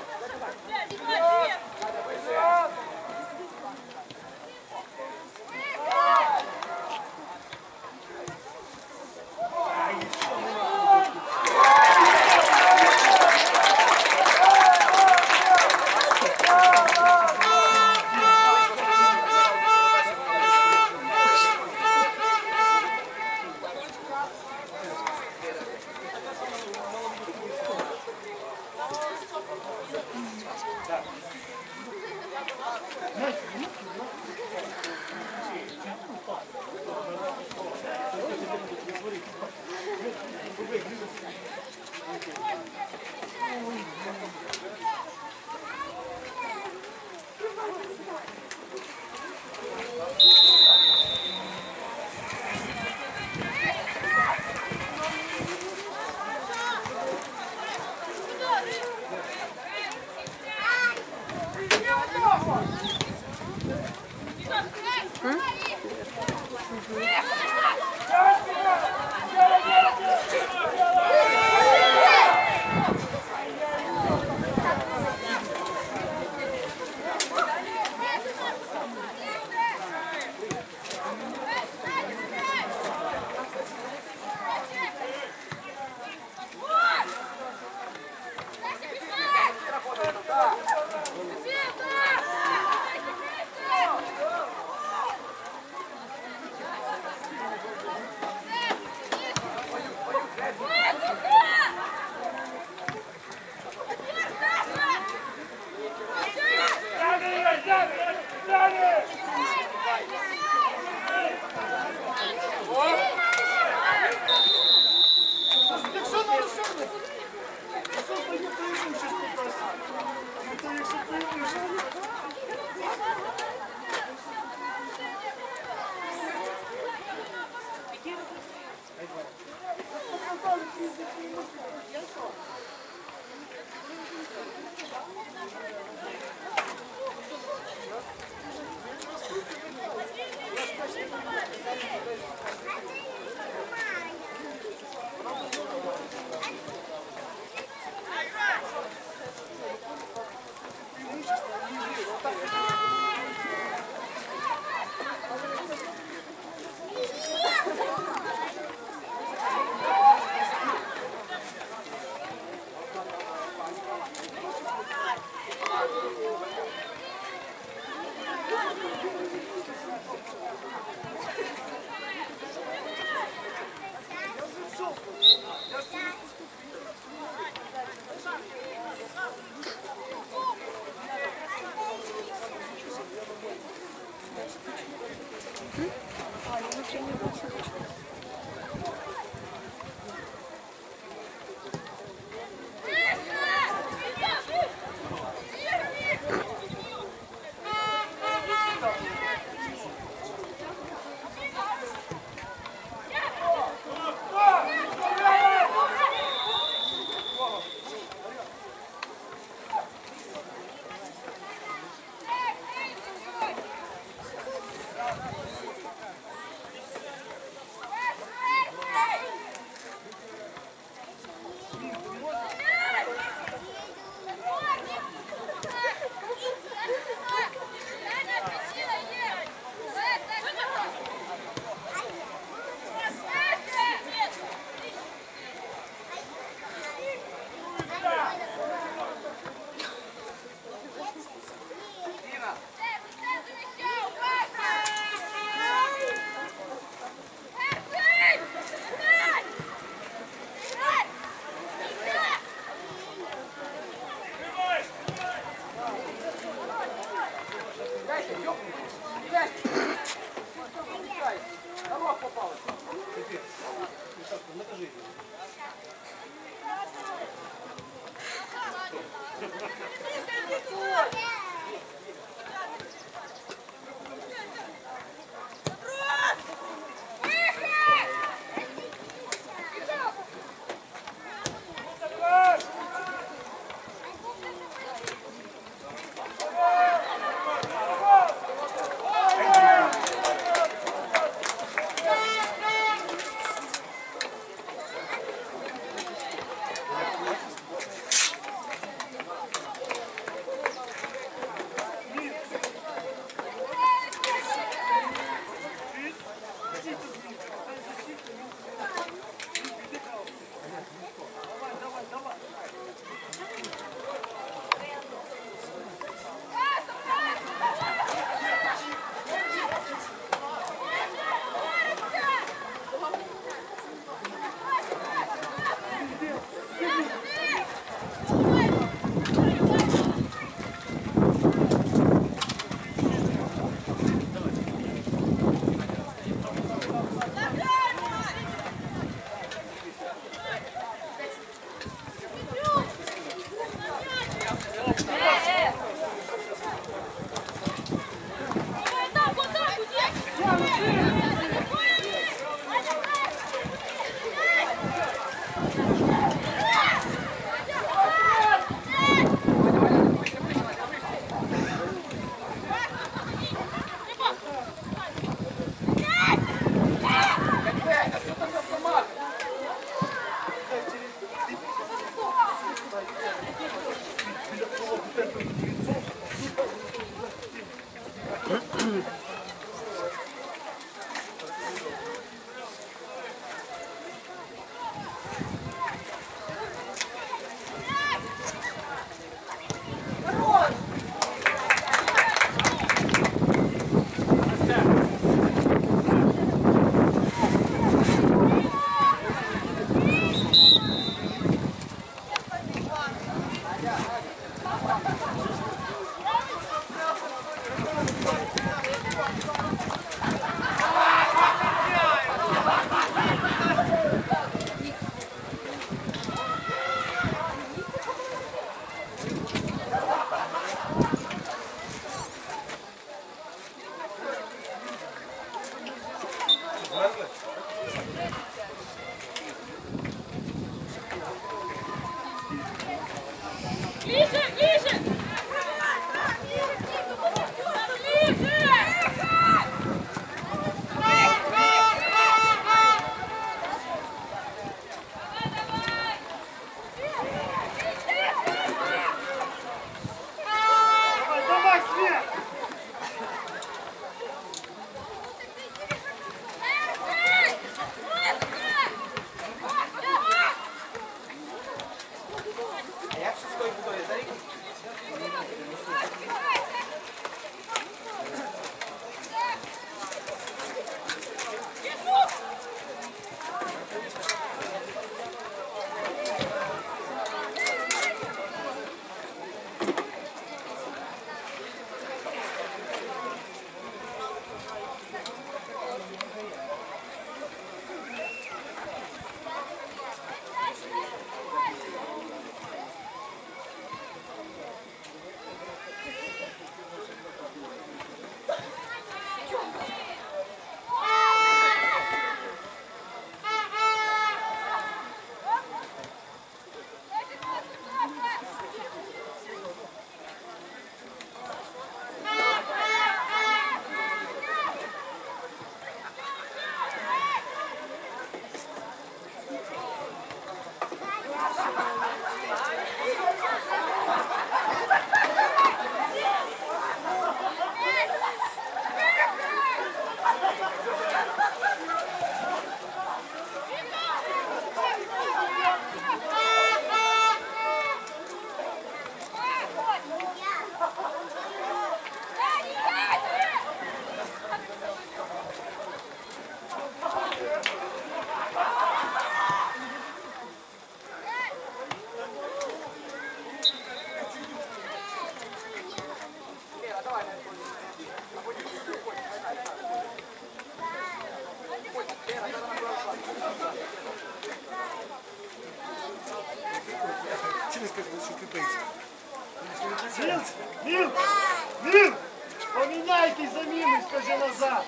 Мір! Мір! Поміняйтесь заміну, скажи назад!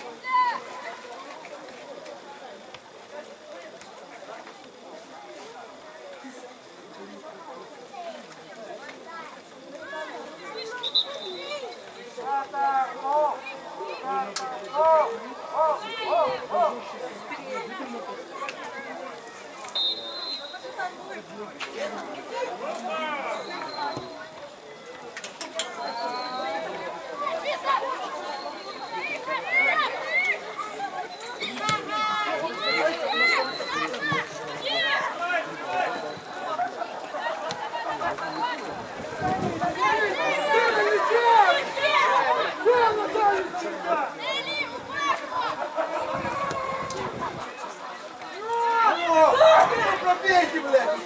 Пробейте, блядь!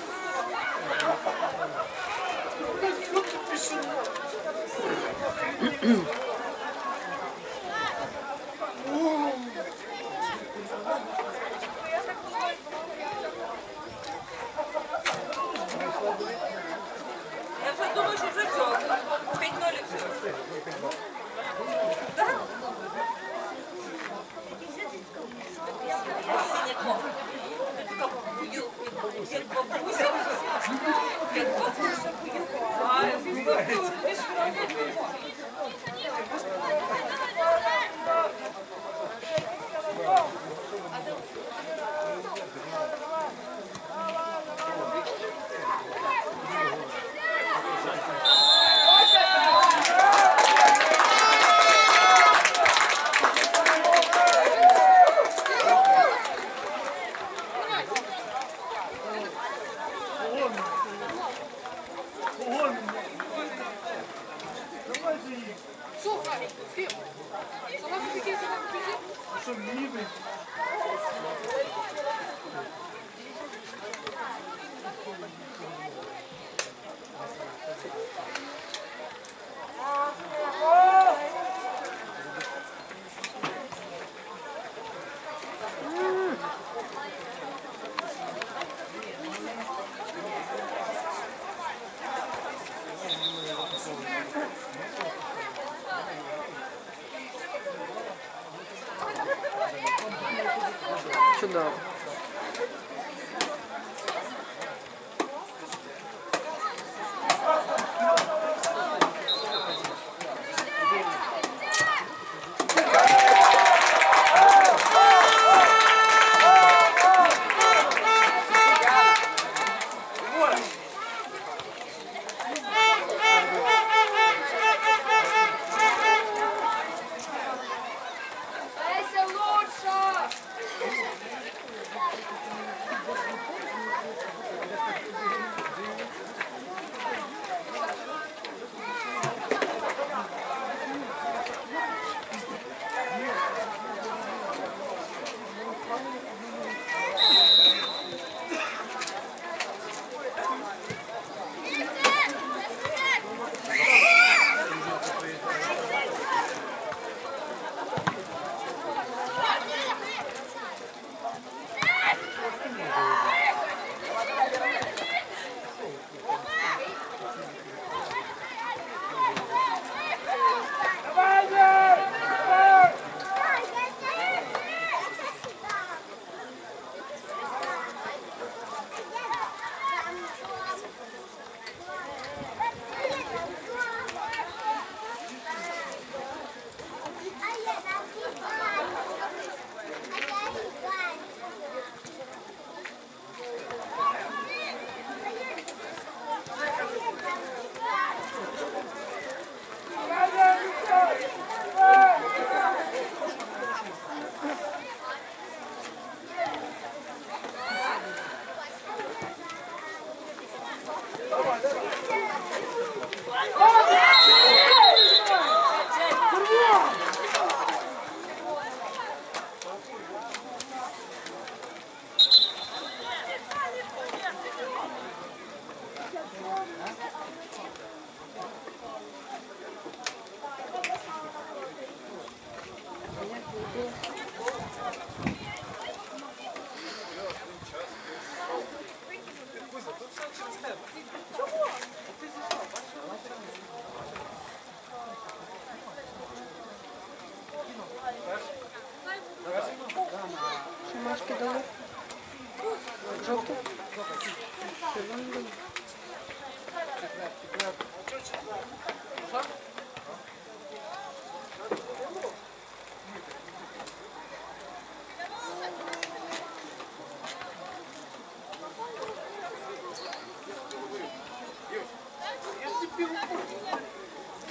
Я вже думаю, що вже все. 5-0 і все. Як бабуся. Як бабуся. А, фізкультура. Давайте їх. Що, ніби? Чудово. Леся лучша!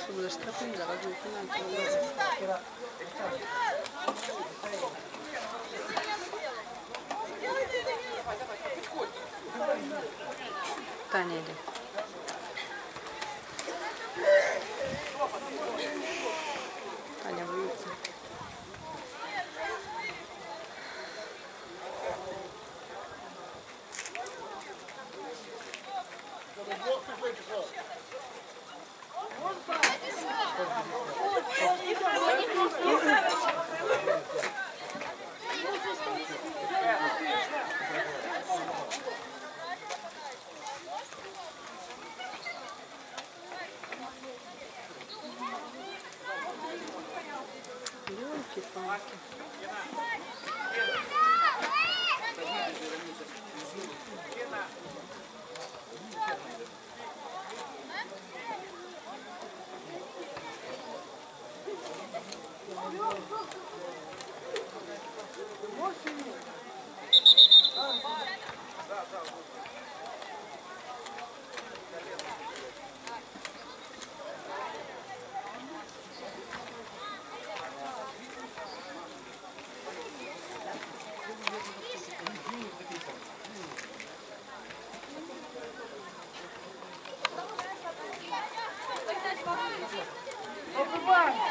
Sulle strappine la giù fino a Таня йде. Таня боїться. Ёлки-палки. Добивай!